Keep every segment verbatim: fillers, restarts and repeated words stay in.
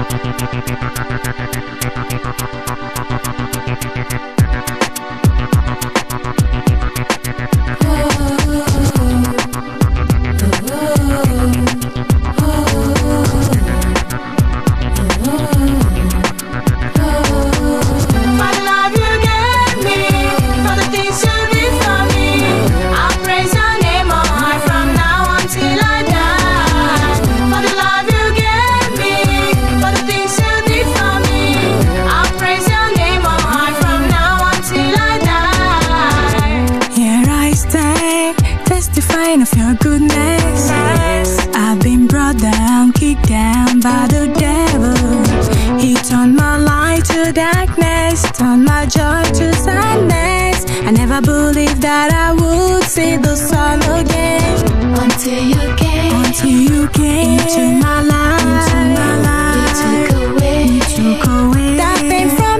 Of your goodness, I've been brought down, kicked down by the devil. He turned my light to darkness, turned my joy to sadness. I never believed that I would see the sun again. Until you came, until you came into my life, into my life. You took away, you took away that pain from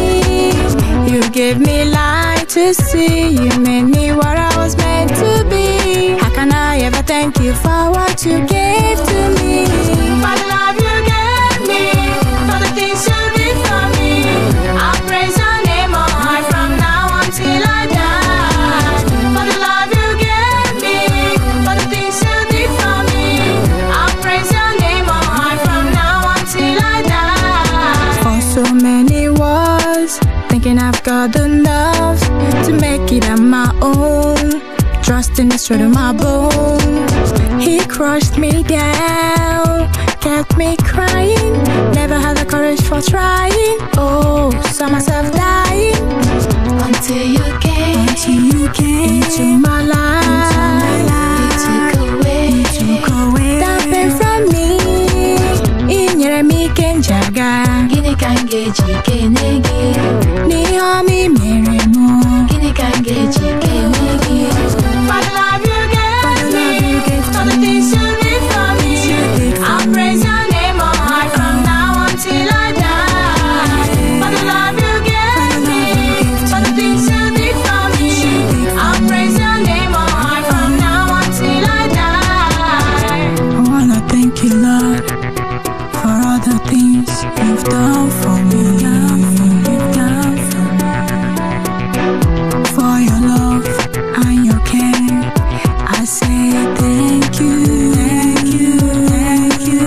me. You gave me light to see. You made me what I was meant to be. How can I ever thank you for what you gave to me? For the love you gave me, for the things you did for me. I'll praise your name all right from now until I die. For the love you gave me, for the things you did for me. I'll praise your name all right from now until I die. For so many wars, thinking I've got the nerve to make it on my own. Trusting the straight of my bone. He crushed me down, kept me crying. Never had the courage for trying. Oh, saw myself dying. Until you came, until you came into my life. You took away, you took away that pain from me. Inyere mi kenjaga, gini kangeji kenegi. Ni omi mere mo, gini kangeji kenegi. For the love you gave me, for the things you did for me. I'll praise your name all right from now until I die. For the love you gave me, for the things you did for me. I'll praise your name all right from now until I die. I wanna thank you, Lord, for all the things you've done for me. You've done for me. For your love and your care, I say thank you, thank you, thank you.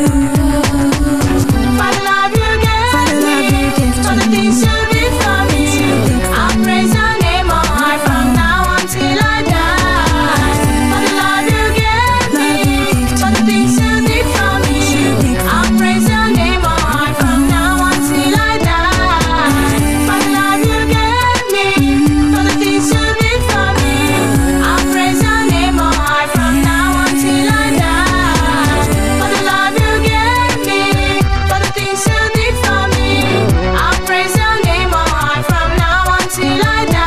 For the love you gave, for the love you gave, for the things you did for me. I'll praise your name all right from now until I die. For the love you gave me, for the things you did for me. I'll praise your name all right from now until I die. For the love you gave me, for the things you did for me. I'll praise your name all right from now until I die. For the love you gave me, for the things you did for me. I'll praise your name all right from now until I die.